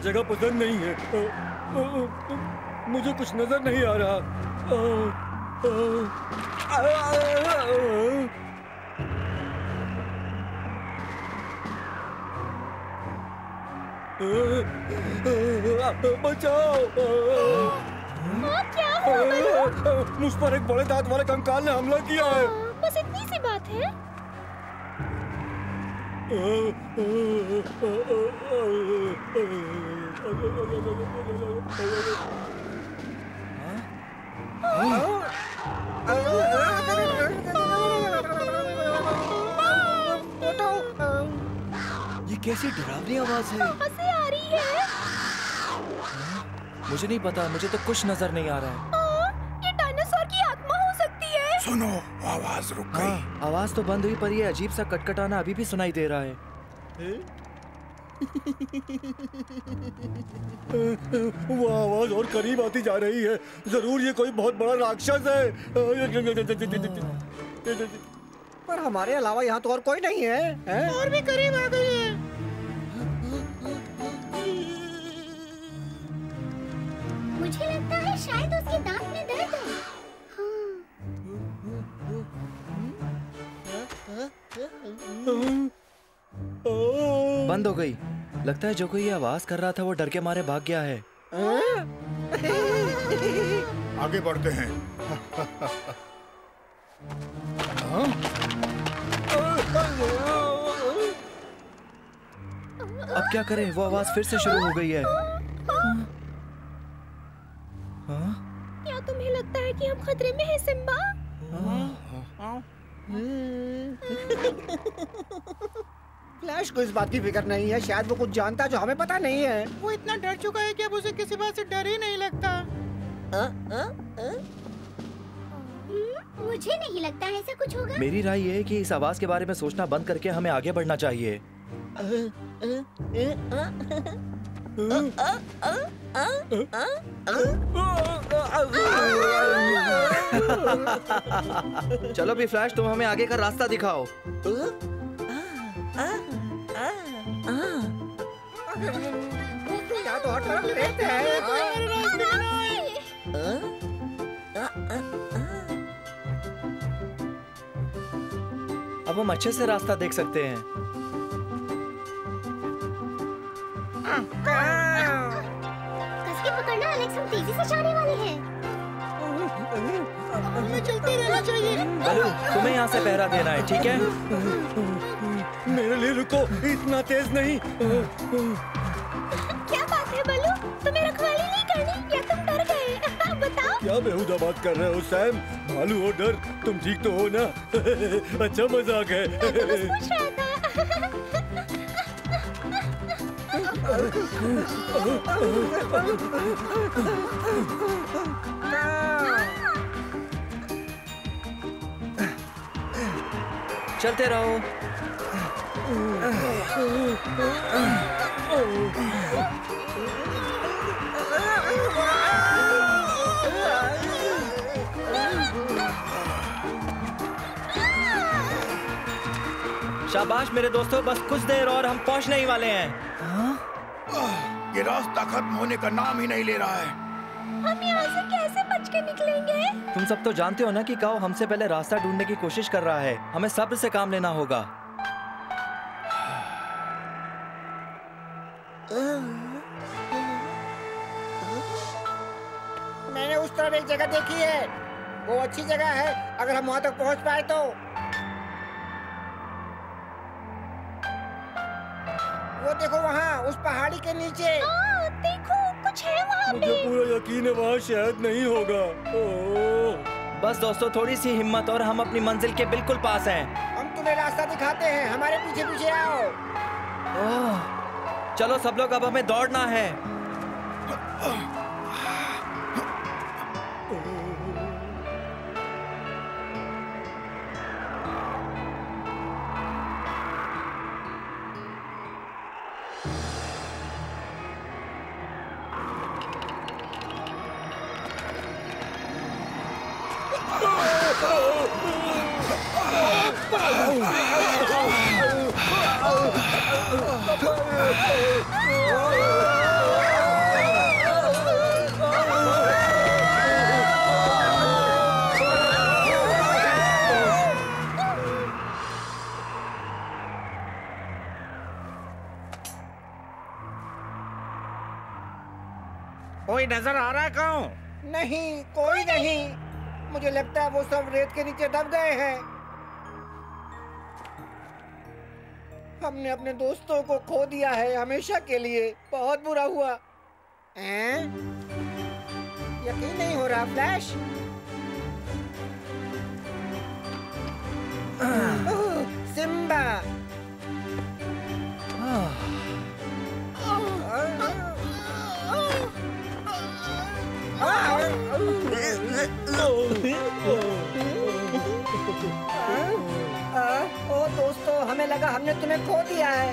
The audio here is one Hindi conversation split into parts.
जगह पसंद नहीं है। मुझे कुछ नजर नहीं आ रहा। बचाओ! क्या हुआ बलू? मुझ पर एक बड़े दांत वाले कंकाल ने हमला किया है। बस इतनी सी बात है। ये कैसी डरावनी आवाज है? कहाँ से आ रही है? मुझे नहीं पता, मुझे तो कुछ नजर नहीं आ रहा है। ये डायनासोर की आत्मा हो सकती है। सुनो, आवाज रुक गई। आवाज तो बंद हुई पर ये अजीब सा कटकटाना अभी भी सुनाई दे रहा है। वो आवाज और करीब आती जा रही है। जरूर ये कोई बहुत बड़ा राक्षस है। पर हमारे अलावा यहाँ तो और कोई नहीं है, हैं? और भी करीब आ गई है। मुझे लगता है शायद उसके दांत में दर्द है। बंद हो गई। लगता है जो कोई ये आवाज कर रहा था वो डर के मारे भाग गया है। आगे बढ़ते हैं। अब क्या करें? वो आवाज फिर से शुरू हो गई है। क्या तुम्हें लगता है कि हम खतरे में हैं, सिम्बा? फ्लैश को इस बात की फिक्र नहीं है। शायद वो कुछ जानता जो हमें पता नहीं है। वो इतना डर चुका है कि अब उसे किसी बात से डर ही नहीं लगता। मुझे नहीं लगता ऐसा कुछ होगा। मेरी राय ये है कि इस आवाज के बारे में सोचना बंद करके हमें आगे बढ़ना चाहिए। चलो भी फ्लैश, तुम हमें आगे का रास्ता दिखाओ। यहाँ तो हर तरफ रेत है। अब हम अच्छे से रास्ता देख सकते हैं। कस के पकड़ना एलेक्स, हम तेजी से जाने वाले हैं। हमें चलते रहना चाहिए। बलू, तुम्हें यहाँ से पहरा देना है, ठीक है? मेरे लिए रुको, इतना तेज नहीं। क्या बात है बलू? तुम्हें रखवाली नहीं करनी या तुम डर गए? बताओ। क्या बेहुदा बात कर रहे हो सैम? भालू हो डर, तुम ठीक तो हो ना? अच्छा मजाक है। मैं तो बस पूछ रहा था। चलते रहो। शाबाश मेरे दोस्तों, बस कुछ देर और हम पहुंचने ही वाले हैं। ये रास्ता खत्म होने का नाम ही नहीं ले रहा है। हम यहाँ से कैसे बच के निकलेंगे? तुम सब तो जानते हो ना कि काओ हमसे पहले रास्ता ढूंढने की कोशिश कर रहा है। हमें सब्र से काम लेना होगा। मैंने उस तरफ एक जगह देखी है। वो अच्छी जगह है, अगर हम वहाँ तक पहुँच पाए तो। वो देखो वहाँ, उस पहाड़ी के नीचे। देखो कुछ है वहाँ पे। मुझे पूरा यकीन है वहाँ शायद नहीं होगा। बस दोस्तों, थोड़ी सी हिम्मत और हम अपनी मंजिल के बिल्कुल पास हैं। हम तुम्हें रास्ता दिखाते हैं, हमारे पीछे पीछे आओ। चलो सब लोग, अब हमें दौड़ना है। नजर आ रहा है कौन? नहीं, कोई नहीं। मुझे लगता है वो सब रेत के नीचे दब गए हैं। हमने अपने दोस्तों को खो दिया है हमेशा के लिए। बहुत बुरा हुआ। यकीन नहीं हो रहा फ्लैश। सिम्बा। ओ दोस्तों, हमें लगा हमने तुम्हें खो दिया है।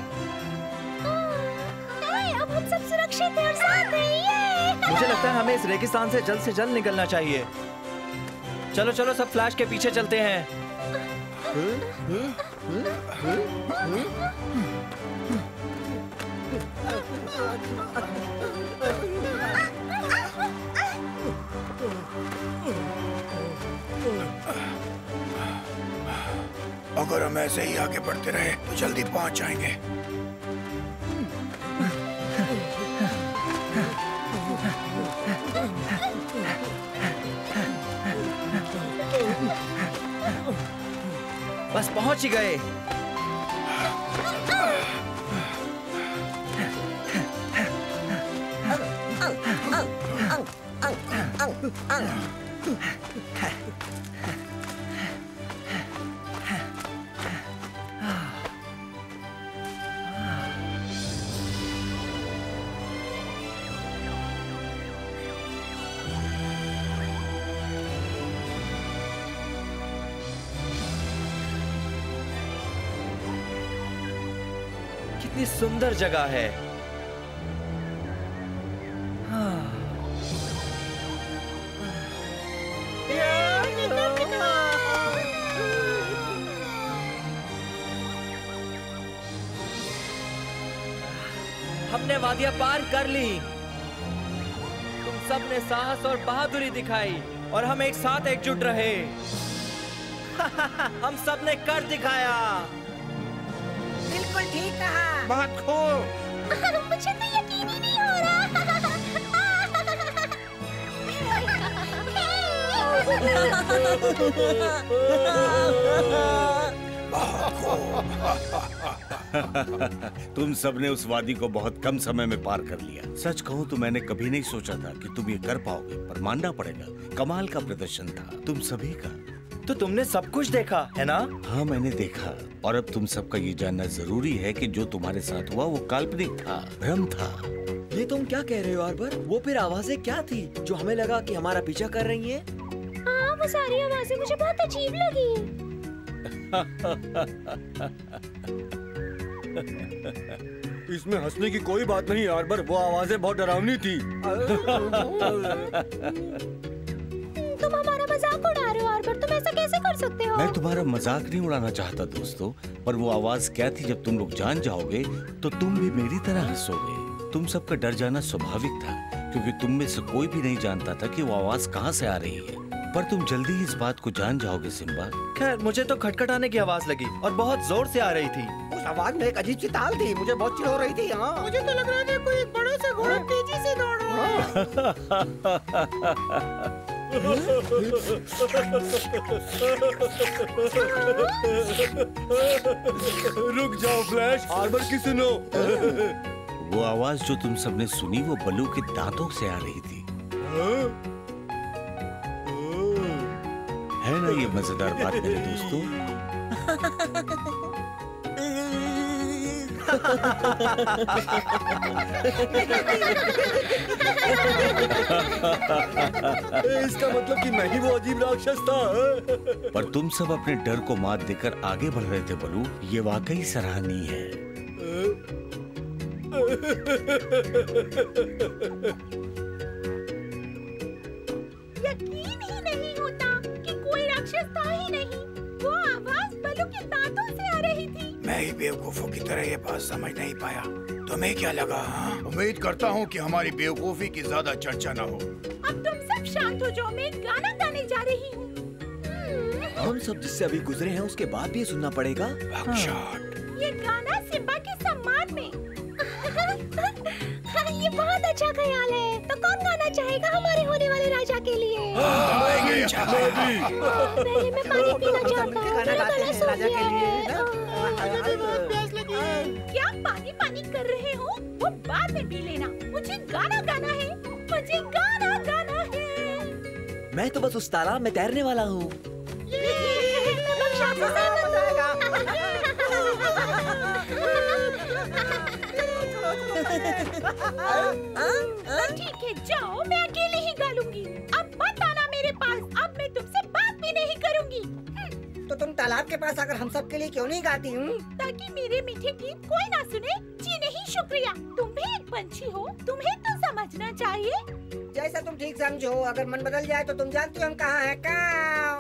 अब हम सब सुरक्षित हैं और साथ हैं। मुझे लगता है हमें इस रेगिस्तान से जल्द निकलना चाहिए। चलो चलो सब फ्लैश के पीछे चलते हैं। अगर हम ऐसे ही आगे बढ़ते रहे तो जल्दी पहुंच जाएंगे। बस पहुंच ही गए। कितनी सुंदर जगह है। हमने वादियां पार कर ली। तुम सब ने साहस और बहादुरी दिखाई और हम एक साथ एकजुट रहे। हम सब ने कर दिखाया। बिल्कुल ठीक कहा। बहुत खूब। मुझे तो यकीन ही नहीं हो रहा। तुम सबने उस वादी को बहुत कम समय में पार कर लिया। सच कहूँ तो मैंने कभी नहीं सोचा था कि तुम ये कर पाओगे, पर मानना पड़ेगा कमाल का प्रदर्शन था तुम सभी का। तो तुमने सब कुछ देखा है ना? हाँ मैंने देखा, और अब तुम सबका ये जानना जरूरी है कि जो तुम्हारे साथ हुआ वो काल्पनिक था, भ्रम था। ये तुम क्या कह रहे हो आर्बर? वो फिर आवाजें क्या थी जो हमें लगा कि हमारा पीछा कर रही हैं? हाँ, वो सारी आवाजें मुझे बहुत अजीब लगी। इसमें हंसने की कोई बात नहीं आर्बर, वो आवाजें बहुत डरावनी थी। तुम हमारा मजाक उड़ा रहे हो आर्बर, तुम ऐसा कैसे कर सकते हो? मैं तुम्हारा मजाक नहीं उड़ाना चाहता दोस्तों, पर वो आवाज क्या थी जब तुम लोग जान जाओगे तो तुम भी मेरी तरह हंसोगे। तुम सबका डर जाना स्वाभाविक था, क्योंकि तुम में से कोई भी नहीं जानता था कि वो आवाज कहाँ से आ रही है, पर तुम जल्दी ही इस बात को जान जाओगे सिम्बा। खैर मुझे तो खटखटाने की आवाज लगी और बहुत जोर से आ रही थी। उस आवाज में एक अजीब सी ताल थी, मुझे बहुत चिढ़ हो रही थी। हाँ, मुझे तो लग रहा था कोई एक बड़ा सा घोड़ा तेजी से दौड़ रहा है। रुक जाओ फ्लैश, आर्बर की सुनो। वो आवाज जो तुम सबने सुनी वो बलू के दांतों से आ रही थी। है ना ये मजेदार बात मेरे दोस्तों? इसका मतलब कि मैं ही वो अजीब राक्षस था। पर तुम सब अपने डर को मात देकर आगे बढ़ रहे थे बलू, ये वाकई सराहनीय है। यकीन ही नहीं होता कि कोई राक्षस था ही नहीं। वो आवाज बलू के दांतों से आ रही थी। मैं ही बेवकूफों की तरह ये बात समझ नहीं पाया। तुम्हें क्या लगा? हाँ? उम्मीद करता हूँ कि हमारी बेवकूफी की ज्यादा चर्चा न हो। अब तुम सब शांत हो जाओ, मैं एक गाना गाने जा रही हूँ। हम सब जिससे अभी गुजरे हैं उसके बाद भी ये सुनना पड़ेगा। ये गाना सिम्बा के सम्मान में। ये बहुत अच्छा ख्याल है। तो कौन गाना चाहेगा हमारे होने वाले राजा के लिए? पहले मैं पानी पीना चाहता हूँ। मेरा गला सूख गया है। क्या पानी पानी कर रहे हो? वो बाद में पी लेना। मुझे गाना गाना है। मुझे गाना गाना है। मैं तो बस उस तालाब में तैरने वाला हूँ। ठीक है, जाओ, मैं अकेले ही गा लूंगी। अब मत आना मेरे पास। अब मैं तुमसे बात भी नहीं करूंगी। तो तुम तालाब के पास आकर हम सब के लिए क्यों नहीं गाती? ताकि मेरे मीठे गीत कोई ना सुने। जी नहीं, शुक्रिया। तुम भी एक पंछी हो, तुम्हें तो समझना चाहिए। जैसा तुम ठीक समझो। अगर मन बदल जाए तो तुम जानती हो हम कहाँ हैं। काऊ।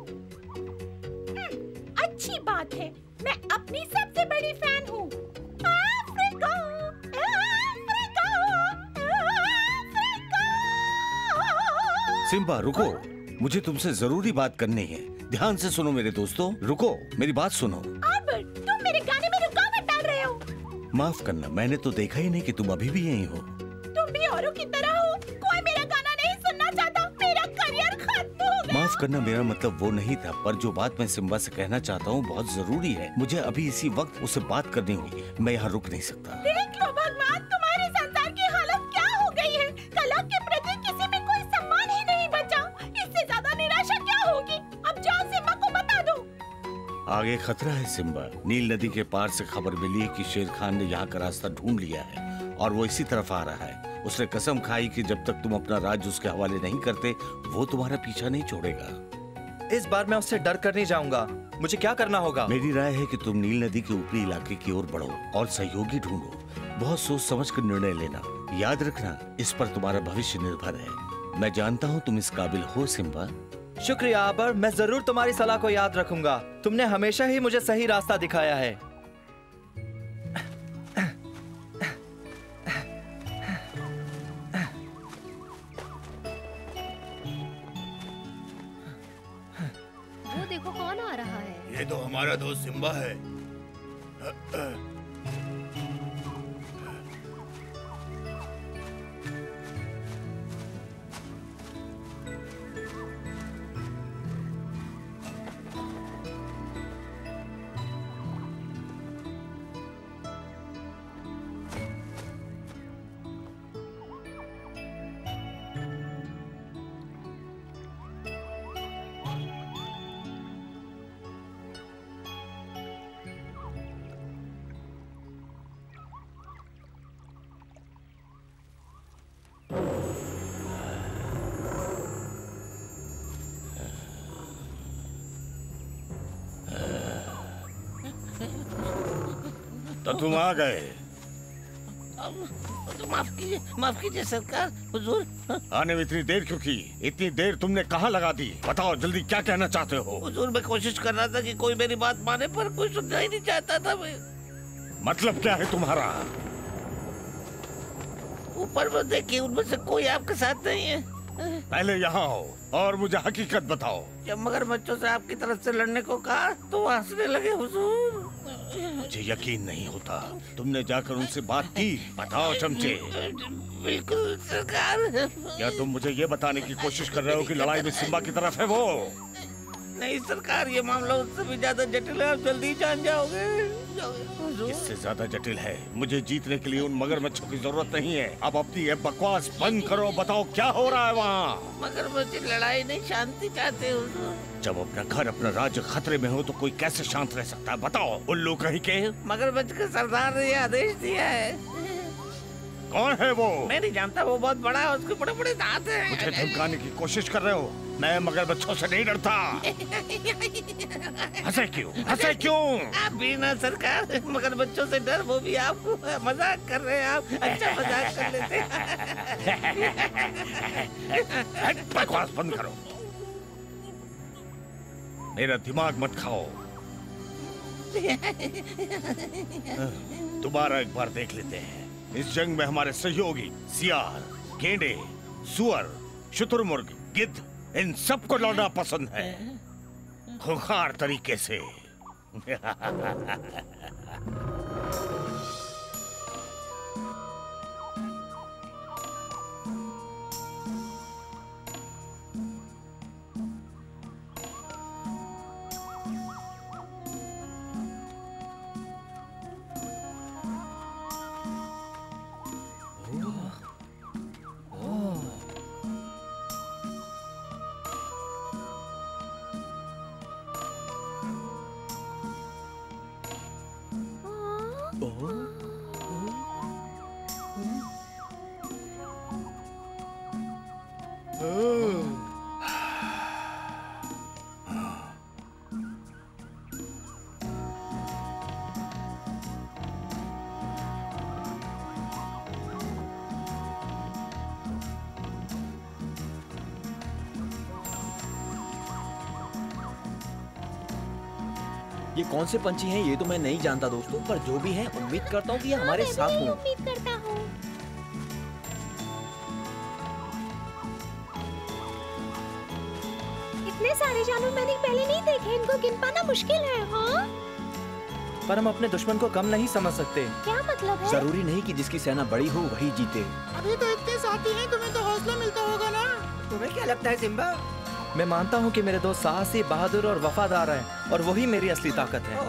अच्छी बात है। मैं अपनी सबसे बड़ी फैन हूँ। Africa, Africa, Africa. सिम्बा रुको, मुझे तुमसे जरूरी बात करनी है। ध्यान से सुनो मेरे दोस्तों, रुको, मेरी बात सुनो। आर्बर्ट, तुम मेरे गाने में रुकावट डाल रहे हो। माफ करना, मैंने तो देखा ही नहीं कि तुम अभी भी यहीं हो। तुम भी औरों की तरह हो। कोई मेरा गाना नहीं सुनना चाहता। मेरा करियर खत्म हो गया। माफ करना, मेरा मतलब वो नहीं था। पर जो बात मैं सिम्बा से कहना चाहता हूँ बहुत जरूरी है। मुझे अभी इसी वक्त उससे बात करनी होगी। मैं यहाँ रुक नहीं सकता। देख लो भगवान, तुम्हारे संसार की हालत क्या हो गई है। कला के प्रति किसी में कोई सम्मान ही नहीं बचा। इससे ज्यादा निराशा क्या होगी? अब जाओ, सिम्बा को बता दो। आगे खतरा है सिम्बा। नील नदी के पार से खबर मिली है कि शेर खान ने यहाँ का रास्ता ढूंढ लिया है और वो इसी तरफ आ रहा है। उसने कसम खाई कि जब तक तुम अपना राज्य उसके हवाले नहीं करते वो तुम्हारा पीछा नहीं छोड़ेगा। इस बार मैं उससे डर कर नहीं जाऊंगा। मुझे क्या करना होगा? मेरी राय है कि तुम नील नदी के ऊपरी इलाके की ओर बढ़ो और सहयोगी ढूंढो। बहुत सोच समझ कर निर्णय लेना। याद रखना, इस पर तुम्हारा भविष्य निर्भर है। मैं जानता हूँ तुम इस काबिल हो सिम्बा। शुक्रिया आबर, मैं जरूर तुम्हारी सलाह को याद रखूंगा। तुमने हमेशा ही मुझे सही रास्ता दिखाया है। वो देखो कौन आ रहा है। ये तो हमारा दोस्त सिम्बा है। तो तुम आ गए। तो माफ कीजिए सरकार। हुजूर, आने में इतनी देर क्यों की? इतनी देर तुमने कहाँ लगा दी? बताओ जल्दी, क्या कहना चाहते हो? हुजूर मैं कोशिश कर रहा था कि कोई मेरी बात माने, पर कोई सुनना ही नहीं चाहता था। मैं मतलब क्या है तुम्हारा? ऊपर में देखिए, उनमें से कोई आपके साथ नहीं है। पहले यहाँ आओ और मुझे हकीकत बताओ। जब मगरमच्छों से आपकी तरफ से लड़ने को कहा तो वो हंसने लगे। हुजूर, मुझे यकीन नहीं होता। तुमने जाकर उनसे बात की? बताओ चमचे। बिल्कुल सरकार। क्या तुम मुझे ये बताने की कोशिश कर रहे हो कि लड़ाई में सिम्बा की तरफ है वो? नहीं सरकार, ये मामला उससे भी ज्यादा जटिल है। आप जल्दी जान जाओगे। इससे ज्यादा जटिल है। मुझे जीतने के लिए उन मगरमच्छों की जरूरत नहीं है। अब अपनी ये बकवास बंद करो। बताओ क्या हो रहा है वहाँ? मगरमच्छ लड़ाई नहीं, शांति चाहते हो। जब अपना घर, अपना राज्य खतरे में हो तो कोई कैसे शांत रह सकता है? बताओ। उल्लू कहीं के। मगरमच्छ के सरदार ने ये आदेश दिया है। कौन है वो? मैं नहीं जानता। वो बहुत बड़ा है, उसके बड़े बड़े दांत हैं। मुझे धमकाने की कोशिश कर रहे हो? मैं मगरमच्छों से नहीं डरता। हंसे क्यों? हंसे क्यों? आप भी ना सरकार। मगरमच्छों से डर, वो भी आपको। मजाक कर रहे हैं आप। अच्छा मजाक कर लेते हैं। बकवास बंद करो। मेरा दिमाग मत खाओ। दोबारा एक बार देख लेते हैं। इस जंग में हमारे सहयोगी सियार, गेंडे, सुअर, शुतुरमुर्ग, गिद्ध, इन सबको लड़ना पसंद है, खूंखार तरीके से। ये कौन से पंछी हैं ये तो मैं नहीं जानता दोस्तों, पर जो भी हैं उम्मीद करता हूँ कि ये हमारे साथ हों। उम्मीद करता हूँ। इतने सारे जानवर मैंने पहले नहीं देखे, इनको गिन पाना मुश्किल है। हाँ? पर हम अपने दुश्मन को कम नहीं समझ सकते। क्या मतलब है? जरूरी नहीं कि जिसकी सेना बड़ी हो वही जीते। अभी तो इतने साथी हैं, तुम्हें तो हौसला मिलता होगा ना। तुम्हें क्या लगता है सिम्बा? मैं मानता हूँ कि मेरे दोस्त साहसी, बहादुर और वफादार हैं, और वही मेरी असली ताकत है।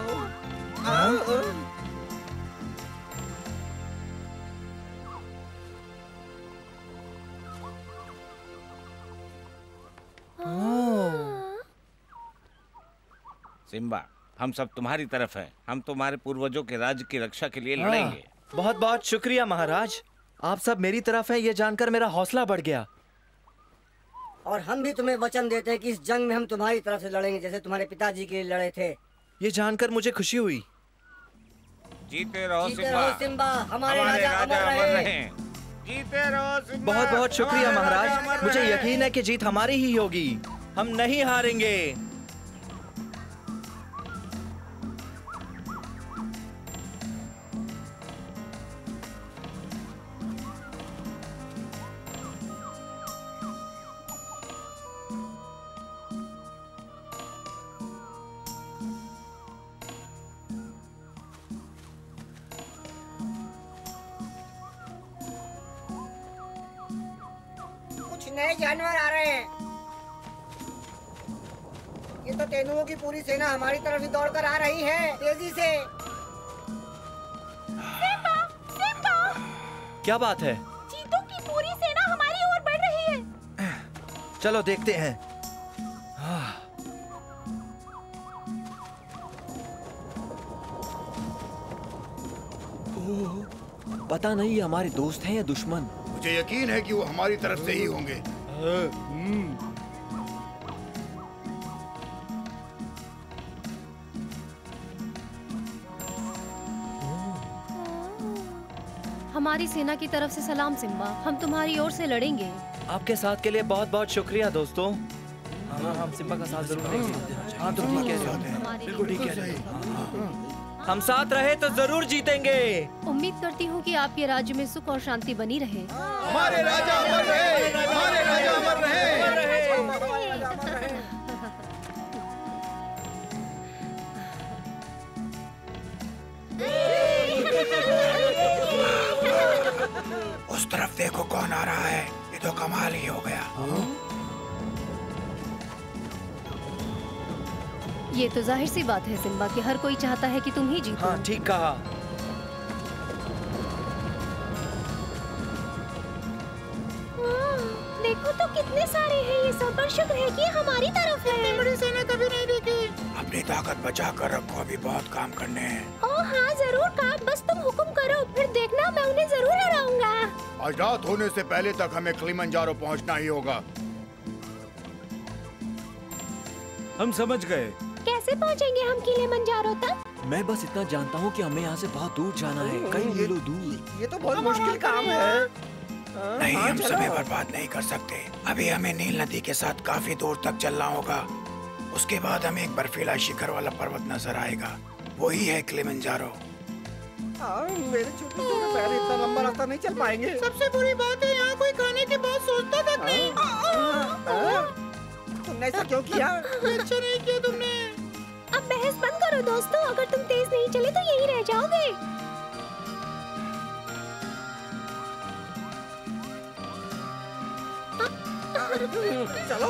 सिम्बा, हम सब तुम्हारी तरफ हैं। हम तुम्हारे पूर्वजों के राज्य की रक्षा के लिए लड़ेंगे। बहुत बहुत शुक्रिया महाराज, आप सब मेरी तरफ हैं, ये जानकर मेरा हौसला बढ़ गया। और हम भी तुम्हें वचन देते हैं कि इस जंग में हम तुम्हारी तरफ से लड़ेंगे, जैसे तुम्हारे पिताजी के लिए लड़े थे। ये जानकर मुझे खुशी हुई। जीते रहो जीते रहो सिम्बा, हमारे राजा अमर रहे। जीते रहो सिम्बा। बहुत बहुत शुक्रिया महाराज, मुझे यकीन है कि जीत हमारी ही होगी। हम नहीं हारेंगे। नए जानवर आ रहे हैं। ये तो तेंदुओं की पूरी सेना हमारी तरफ ही दौड़कर आ रही है, तेजी से। Simba, Simba! क्या बात है? चीतों की पूरी सेना हमारी ओर बढ़ रही है। चलो देखते हैं। पता नहीं ये हमारे दोस्त हैं या दुश्मन। मुझे यकीन है कि वो हमारी तरफ से ही होंगे। हमारी सेना की तरफ से सलाम सिम्बा, हम तुम्हारी ओर से लड़ेंगे। आपके साथ के लिए बहुत बहुत शुक्रिया दोस्तों। हाँ, हम सिम्बा का साथ जरूर देंगे। हाँ, तुम ठीक कह रहे हो, बिल्कुल ठीक कह रहे हो। हम साथ रहे तो जरूर जीतेंगे। उम्मीद करती हूँ कि आपके राज्य में सुख और शांति बनी रहे। हमारे राजा अमर रहे, हमारे राजा अमर रहे। उस तरफ देखो कौन आ रहा है, ये तो कमाल ही हो गया। ये तो जाहिर सी बात है सिम्बा कि हर कोई चाहता है कि तुम ही जीतो। हाँ, ठीक कहा। देखो तो कितने सारे हैं ये सब, पर शुक्र है कि हमारी तरफ है। इतनी बड़ी सेना कभी नहीं देखी। अपनी ताकत बचा कर रखो, अभी बहुत काम करने हैं। ओह हाँ जरूर काट, बस तुम हुक्म करो, फिर देखना मैं उन्हें जरूर हराऊंगा। आज रात होने से पहले तक हमें किलिमंजारो पहुंचना ही होगा। हम समझ गए। कैसे पहुंचेंगे हम किलिमंजारो तक? मैं बस इतना जानता हूँ कि हमें यहाँ से बहुत दूर जाना है, कई मीलों दूर। ये तो बहुत मुश्किल काम है। नहीं, हम समय बर्बाद नहीं कर सकते। अभी हमें नील नदी के साथ काफी दूर तक चलना होगा। उसके बाद हमें एक बर्फीला शिखर वाला पर्वत नजर आएगा, वही है किलिमंजारो। मेरे छोटे छोटे पैर इतना लंबा रास्ता नहीं चल पाएंगे। सबसे बुरी बात है यहाँ कोई खाने की बात सोचता तक नहीं। तुमने ऐसा क्यों किया? अच्छा नहीं किया तुमने। अब बहस बंद करो दोस्तों, अगर तुम तेज नहीं चले तो यहीं रह जाओगे। चलो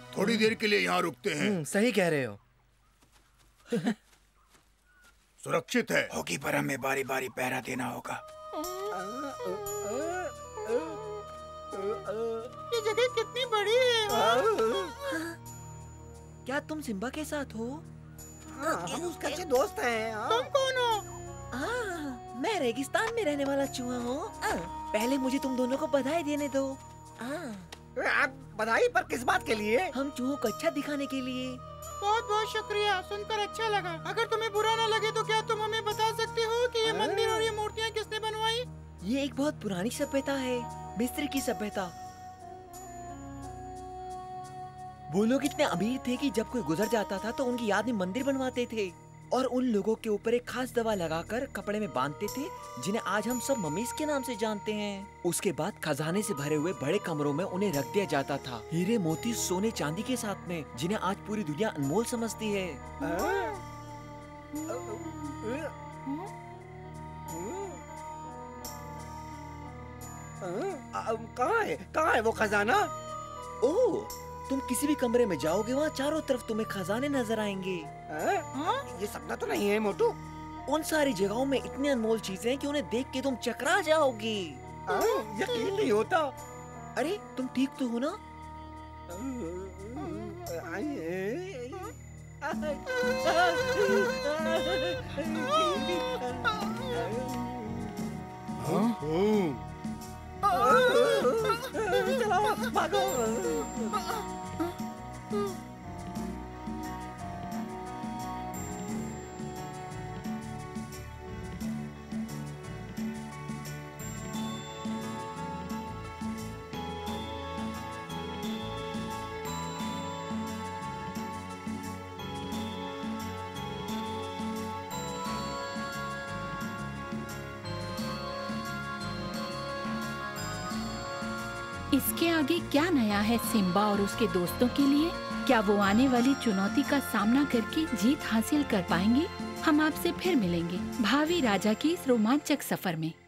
थोड़ी देर के लिए यहाँ रुकते हैं। सही कह रहे हो। सुरक्षित है। होगी, पर हमें बारी बारी पहरा देना होगा। ये जगह कितनी बड़ी है। क्या तुम सिम्बा के साथ हो? हम उसके अच्छे दोस्त हैं। तुम कौन हो? मैं रेगिस्तान में रहने वाला चूहा हूँ। पहले मुझे तुम दोनों को बधाई देने दो। आप बधाई पर किस बात के लिए? हम चूहों को अच्छा दिखाने के लिए। बहुत बहुत शुक्रिया, सुनकर अच्छा लगा। अगर तुम्हें बुरा न लगे तो क्या तुम हमें बता सकते हो कि ये मंदिर और ये मूर्तियाँ किसने बनवाई? ये एक बहुत पुरानी सभ्यता है, मिस्र की सभ्यता। वो लोग इतने अमीर थे कि जब कोई गुजर जाता था तो उनकी याद में मंदिर बनवाते थे और उन लोगों के ऊपर एक खास दवा लगाकर कपड़े में बांधते थे, जिन्हें आज हम सब मम्मीज के नाम से जानते हैं। उसके बाद खजाने से भरे हुए बड़े कमरों में उन्हें रख दिया जाता था, हीरे मोती सोने चांदी के साथ में, जिन्हें आज पूरी दुनिया अनमोल समझती है। कहाँ है वो खजाना? ओह, तुम किसी भी कमरे में जाओगे वहाँ चारों तरफ तुम्हें खजाने नजर आएंगे। ये सपना तो नहीं है मोटू? उन सारी जगहों में इतनी अनमोल चीजें हैं कि उन्हें देख के तुम चकरा जाओगे। यकीन नहीं होता। अरे तुम ठीक तो हो ना? चलो भागो। इसके आगे क्या नया है सिम्बा और उसके दोस्तों के लिए? क्या वो आने वाली चुनौती का सामना करके जीत हासिल कर पाएंगे? हम आपसे फिर मिलेंगे भावी राजा की इस रोमांचक सफर में।